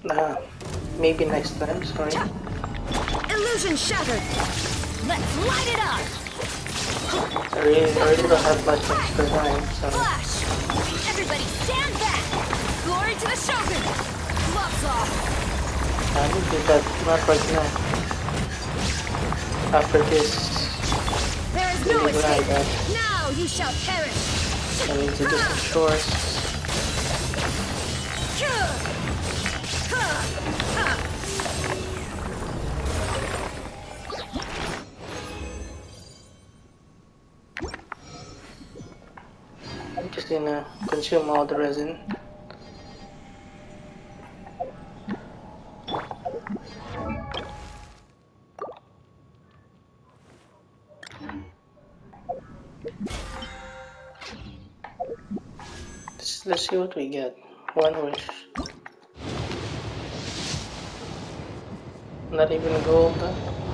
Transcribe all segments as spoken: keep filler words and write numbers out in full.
Uh, maybe next time, sorry. Illusion shattered. Let's light it up. I really, I really don't have much extra time, so... Flash! Everybody stand back! Glory to the Shogun! Gloves off! I will do that, not right now. After this... There is no escape! Now you shall perish! I need to do some chores. I'm just gonna consume all the resin. Let's, let's see what we get. One wish. Not even gold. Huh?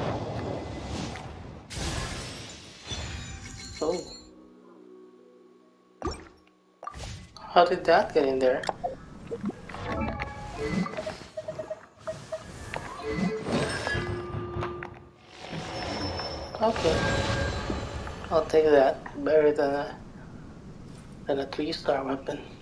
Oh. How did that get in there? Okay. I'll take that. Better than a, than a three star weapon.